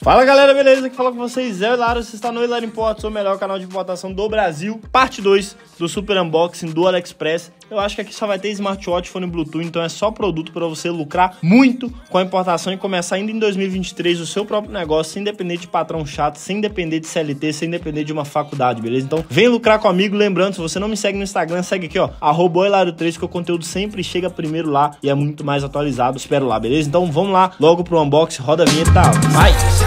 Fala galera, beleza? Aqui fala com vocês, é o Hilário, você está no Hilário Imports, o melhor canal de importação do Brasil. Parte 2 do super unboxing do AliExpress. Eu acho que aqui só vai ter smartwatch, fone Bluetooth, então é só produto para você lucrar muito com a importação e começar ainda em 2023 o seu próprio negócio, sem depender de patrão chato, sem depender de CLT, sem depender de uma faculdade, beleza? Então vem lucrar comigo, lembrando, se você não me segue no Instagram, segue aqui, ó, @Hilário3, que o conteúdo sempre chega primeiro lá e é muito mais atualizado, espero lá, beleza? Então vamos lá, logo pro unboxing, roda a vinheta, vai!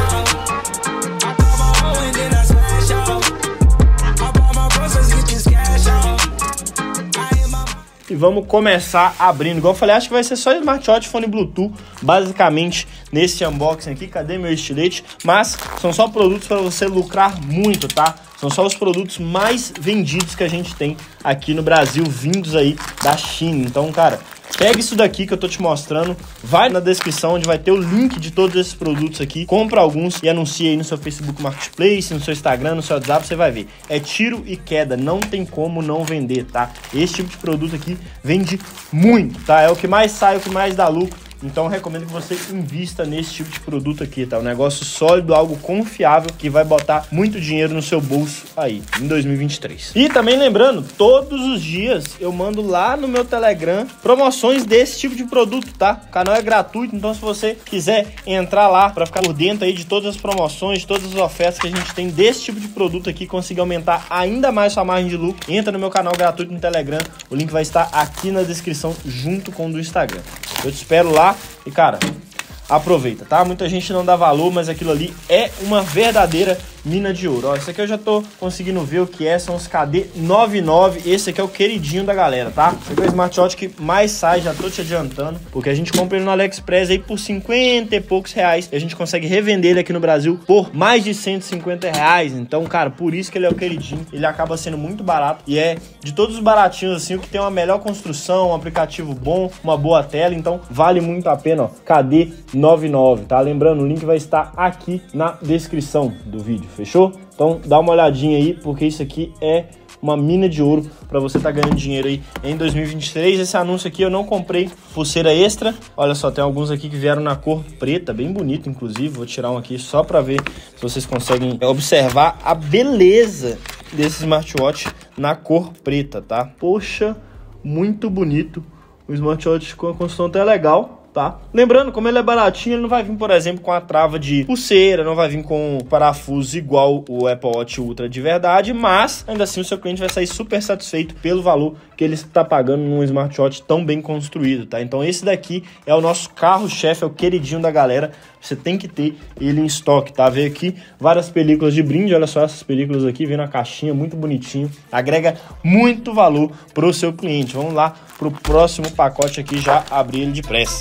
E vamos começar abrindo. Igual eu falei, acho que vai ser só smartwatch, fone Bluetooth, basicamente, nesse unboxing aqui. Cadê meu estilete? Mas são só produtos para você lucrar muito, tá? São só os produtos mais vendidos que a gente tem aqui no Brasil, vindos aí da China. Então, cara, pega isso daqui que eu tô te mostrando, vai na descrição onde vai ter o link de todos esses produtos aqui, compra alguns e anuncia aí no seu Facebook Marketplace, no seu Instagram, no seu WhatsApp, você vai ver. É tiro e queda, não tem como não vender, tá? Esse tipo de produto aqui vende muito, tá? É o que mais sai, o que mais dá lucro. Então eu recomendo que você invista nesse tipo de produto aqui, tá? Um negócio sólido, algo confiável, que vai botar muito dinheiro no seu bolso aí, em 2023. E também lembrando, todos os dias eu mando lá no meu Telegram promoções desse tipo de produto, tá? O canal é gratuito, então se você quiser entrar lá para ficar por dentro aí de todas as promoções, de todas as ofertas que a gente tem desse tipo de produto aqui, conseguir aumentar ainda mais sua margem de lucro, entra no meu canal gratuito no Telegram, o link vai estar aqui na descrição junto com o do Instagram. Eu te espero lá. E cara, aproveita, tá? Muita gente não dá valor, mas aquilo ali é uma verdadeira mina de ouro. Ó, esse aqui eu já tô conseguindo ver o que é, são os KD99. Esse aqui é o queridinho da galera, tá? Esse aqui é o smartwatch que mais sai, já tô te adiantando, porque a gente compra ele no AliExpress aí por 50 e poucos reais, e a gente consegue revender ele aqui no Brasil por mais de 150 reais. Então, cara, por isso que ele é o queridinho, ele acaba sendo muito barato, e é de todos os baratinhos, assim, o que tem uma melhor construção, um aplicativo bom, uma boa tela, então vale muito a pena, ó, KD99, tá? Lembrando, o link vai estar aqui na descrição do vídeo. Fechou? Então dá uma olhadinha aí, porque isso aqui é uma mina de ouro para você tá ganhando dinheiro aí em 2023. Esse anúncio aqui eu não comprei pulseira extra. Olha só, tem alguns aqui que vieram na cor preta, bem bonito inclusive. Vou tirar um aqui só para ver se vocês conseguem observar a beleza desse smartwatch na cor preta, tá? Poxa, muito bonito. O smartwatch com a construção até legal. Tá? Lembrando, como ele é baratinho, ele não vai vir, por exemplo, com a trava de pulseira, não vai vir com parafuso igual o Apple Watch Ultra de verdade, mas ainda assim o seu cliente vai sair super satisfeito pelo valor que ele está pagando num smartwatch tão bem construído, tá? Então esse daqui é o nosso carro-chefe, é o queridinho da galera, você tem que ter ele em estoque, tá? Veio aqui várias películas de brinde, olha só essas películas aqui, vem na caixinha, muito bonitinho, agrega muito valor pro seu cliente. Vamos lá pro próximo pacote aqui, já abrir ele depressa.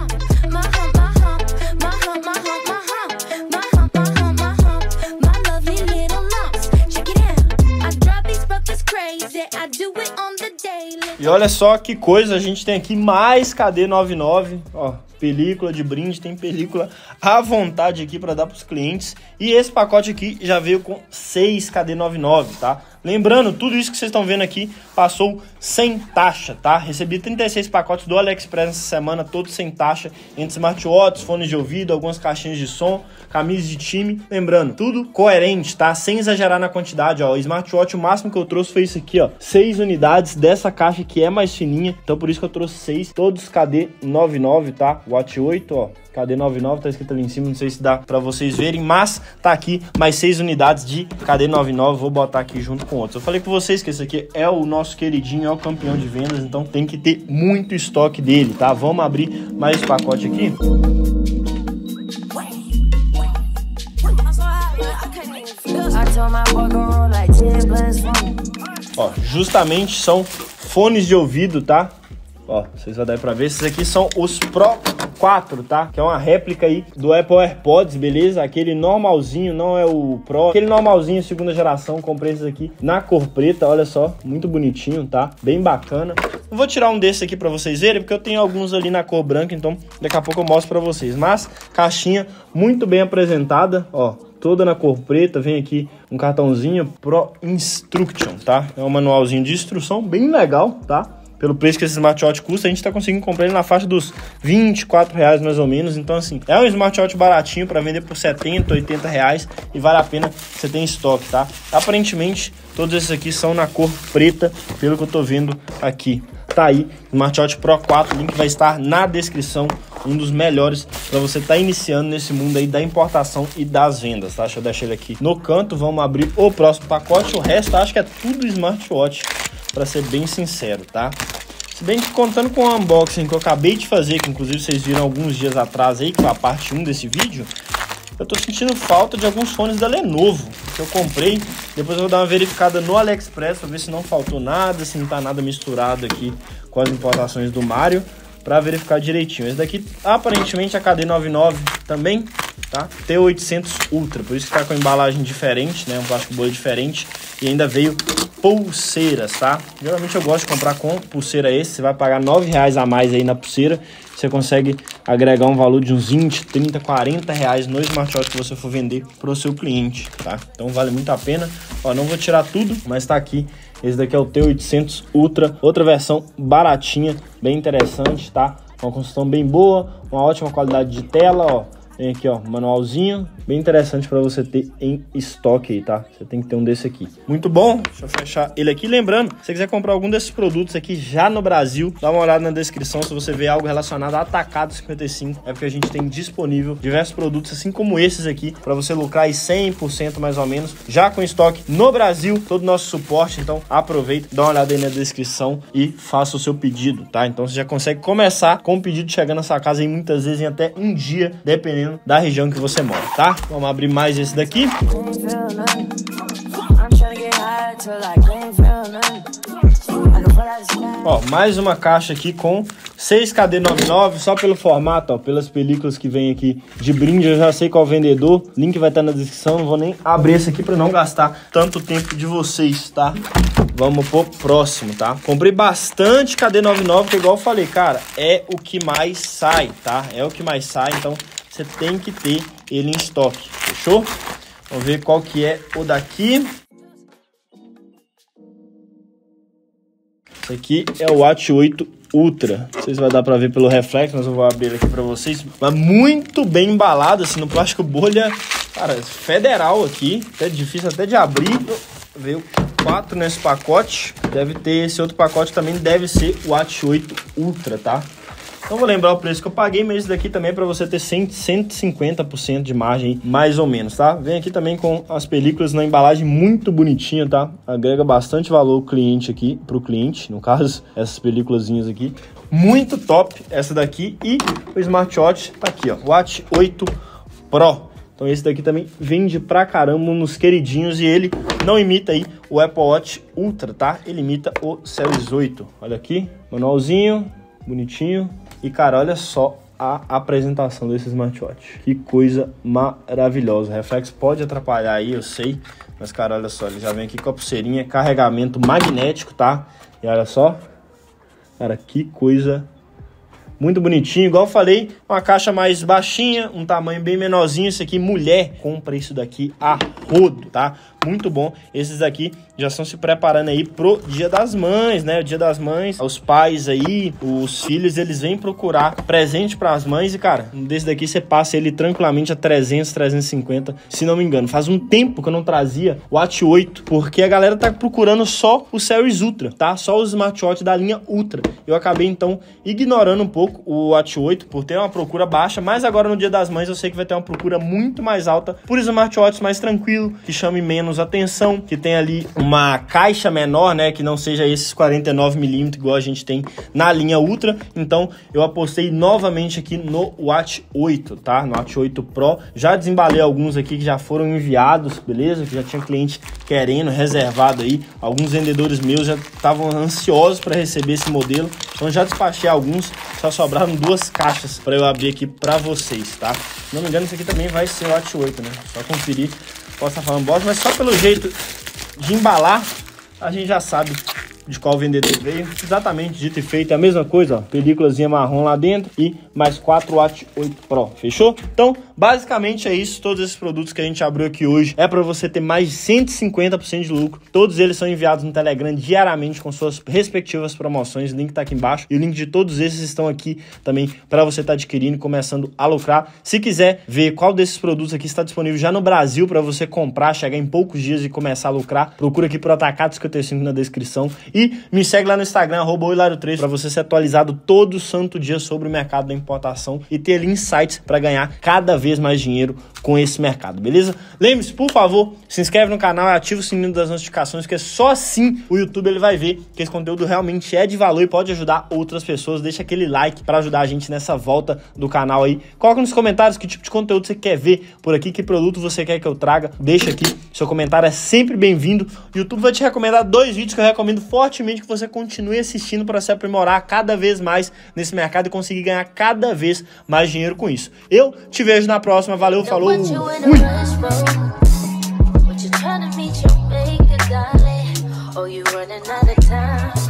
E olha só que coisa, a gente tem aqui mais KD99, ó, película de brinde, tem película à vontade aqui para dar para os clientes. E esse pacote aqui já veio com 6 KD99, tá? Lembrando, tudo isso que vocês estão vendo aqui passou sem taxa, tá? Recebi 36 pacotes do AliExpress essa semana, todos sem taxa, entre smartwatches, fones de ouvido, algumas caixinhas de som, camisas de time. Lembrando, tudo coerente, tá? Sem exagerar na quantidade, ó. O smartwatch, o máximo que eu trouxe foi isso aqui, ó. 6 unidades dessa caixa que é mais fininha, então por isso que eu trouxe 6, todos KD99, tá? Watch 8, ó. KD99 tá escrito ali em cima, não sei se dá pra vocês verem, mas tá aqui mais 6 unidades de KD99, vou botar aqui junto com outros. Eu falei com vocês que esse aqui é o nosso queridinho, é o campeão de vendas, então tem que ter muito estoque dele, tá? Vamos abrir mais esse pacote aqui. Ó, justamente são fones de ouvido, tá? Ó, vocês vão dar pra ver, esses aqui são os Pro 4, tá? Que é uma réplica aí do Apple AirPods, beleza? Aquele normalzinho, não é o Pro. Aquele normalzinho, segunda geração, comprei esses aqui na cor preta, olha só, muito bonitinho, tá? Bem bacana. Eu vou tirar um desses aqui pra vocês verem, porque eu tenho alguns ali na cor branca, então daqui a pouco eu mostro pra vocês. Mas, caixinha muito bem apresentada, ó. Toda na cor preta, vem aqui um cartãozinho Pro Instruction, tá? É um manualzinho de instrução bem legal, tá? pelo preço que esse smartwatch custa, a gente tá conseguindo comprar ele na faixa dos R$24 mais ou menos. Então assim, é um smartwatch baratinho para vender por R$70, R$80 e vale a pena você ter em estoque, tá? Aparentemente, todos esses aqui são na cor preta, pelo que eu tô vendo aqui. Tá aí, smartwatch Pro 4, o link vai estar na descrição, um dos melhores para você estar iniciando nesse mundo aí da importação e das vendas, tá? Deixa eu deixar ele aqui no canto, vamos abrir o próximo pacote, o resto acho que é tudo smartwatch, para ser bem sincero, tá? Se bem que contando com o unboxing que eu acabei de fazer, que inclusive vocês viram alguns dias atrás aí, com a parte 1 desse vídeo, eu tô sentindo falta de alguns fones da Lenovo que eu comprei. Depois eu vou dar uma verificada no AliExpress para ver se não faltou nada, se não tá nada misturado aqui com as importações do Mario, para verificar direitinho. Esse daqui aparentemente é a KD99 também, tá? T800 Ultra, por isso que tá com a embalagem diferente, né? Um plástico bolha diferente, e ainda veio pulseiras, tá? Geralmente eu gosto de comprar com pulseira esse, você vai pagar R$9 a mais aí na pulseira, você consegue agregar um valor de uns 20, 30, 40 reais no smartwatch que você for vender para o seu cliente, tá? Então vale muito a pena. Ó, não vou tirar tudo, mas tá aqui. Esse daqui é o T800 Ultra, outra versão baratinha, bem interessante, tá? Uma construção bem boa, uma ótima qualidade de tela, ó. Tem aqui, ó, manualzinho, bem interessante para você ter em estoque aí, tá? Você tem que ter um desse aqui. Muito bom, deixa eu fechar ele aqui. Lembrando, se você quiser comprar algum desses produtos aqui já no Brasil, dá uma olhada na descrição se você vê algo relacionado a Atacado 55. É porque a gente tem disponível diversos produtos, assim como esses aqui, para você lucrar aí 100% mais ou menos, já com estoque no Brasil, todo o nosso suporte. Então aproveita, dá uma olhada aí na descrição e faça o seu pedido, tá? Então você já consegue começar com o pedido chegando na sua casa em muitas vezes em até um dia, dependendo da região que você mora, tá? Vamos abrir mais esse daqui. Ó, mais uma caixa aqui com 6 KD99, só pelo formato, ó, pelas películas que vem aqui de brinde, eu já sei qual vendedor, link vai estar na descrição, não vou nem abrir esse aqui para não gastar tanto tempo de vocês, tá? Vamos pro próximo, tá? Comprei bastante KD99, que igual eu falei, cara, é o que mais sai, tá? É o que mais sai, então você tem que ter ele em estoque, fechou? Vamos ver qual que é o daqui. Esse aqui é o Watch 8 Ultra. Não sei se vai dar pra ver pelo reflexo, mas eu vou abrir aqui pra vocês. Mas muito bem embalado, assim, no plástico bolha, cara, federal aqui. Até difícil até de abrir. Veio 4 nesse pacote. Deve ter esse outro pacote também, deve ser o Watch 8 Ultra, tá? Não vou lembrar o preço que eu paguei, mas esse daqui também é para você ter 150% de margem, mais ou menos, tá? Vem aqui também com as películas na embalagem muito bonitinha, tá? Agrega bastante valor cliente aqui, pro cliente, no caso, essas películazinhas aqui. Muito top essa daqui. E o smartwatch tá aqui, ó, Watch 8 Pro. Então esse daqui também vende pra caramba nos queridinhos, e ele não imita aí o Apple Watch Ultra, tá? Ele imita o Series 8. Olha aqui, manualzinho, bonitinho. E, cara, olha só a apresentação desse smartwatch. Que coisa maravilhosa. O reflexo pode atrapalhar aí, eu sei. Mas, cara, olha só. Ele já vem aqui com a pulseirinha, carregamento magnético, tá? E olha só. Cara, que coisa muito bonitinho. Igual eu falei, uma caixa mais baixinha, um tamanho bem menorzinho. Esse aqui, mulher, compra isso daqui a rodo, tá? Muito bom. Esses aqui já estão se preparando aí pro Dia das Mães, né? O Dia das Mães, os pais aí, os filhos, eles vêm procurar presente para as mães. E, cara, desse daqui você passa ele tranquilamente a 300, 350, se não me engano. Faz um tempo que eu não trazia o Watch 8, porque a galera tá procurando só o Series Ultra, tá? Só os smartwatch da linha Ultra. Eu acabei, então, ignorando um pouco o Watch 8 por ter uma procura baixa, mas agora no Dia das Mães eu sei que vai ter uma procura muito mais alta por smartwatch mais tranquilo, que chame menos atenção, que tem ali uma caixa menor, né, que não seja esses 49mm igual a gente tem na linha Ultra. Então eu apostei novamente aqui no Watch 8, tá? No Watch 8 Pro. Já desembalei alguns aqui que já foram enviados, beleza? Que já tinha cliente querendo, reservado aí. Alguns vendedores meus já estavam ansiosos para receber esse modelo, então já despachei alguns. Só sobraram 2 caixas para eu abrir aqui para vocês, tá? Se não me engano, esse aqui também vai ser o Watch 8, né? Só conferir. Posso estar falando bosta, mas só pelo jeito de embalar, a gente já sabe de qual vendedor veio. Exatamente, dito e feito, é a mesma coisa, ó. Películazinha marrom lá dentro e mais 4 Watch 8 Pro, fechou? Então, basicamente é isso, todos esses produtos que a gente abriu aqui hoje é para você ter mais de 150% de lucro. Todos eles são enviados no Telegram diariamente com suas respectivas promoções, o link tá aqui embaixo e o link de todos esses estão aqui também para você estar adquirindo e começando a lucrar. Se quiser ver qual desses produtos aqui está disponível já no Brasil para você comprar, chegar em poucos dias e começar a lucrar, procura aqui por Atacado55 na descrição e me segue lá no Instagram, @ohilario3, para você ser atualizado todo santo dia sobre o mercado da importação e ter ali insights para ganhar cada vez mais dinheiro com esse mercado, beleza? Lembre-se, por favor, se inscreve no canal e ativa o sininho das notificações, que é só assim o YouTube ele vai ver que esse conteúdo realmente é de valor e pode ajudar outras pessoas. Deixa aquele like para ajudar a gente nessa volta do canal aí. Coloca nos comentários que tipo de conteúdo você quer ver por aqui, que produto você quer que eu traga. Deixa aqui, seu comentário é sempre bem-vindo. O YouTube vai te recomendar 2 vídeos que eu recomendo fortemente que você continue assistindo para se aprimorar cada vez mais nesse mercado e conseguir ganhar cada vez mais dinheiro com isso. Eu te vejo na próxima. Valeu, falou, fui!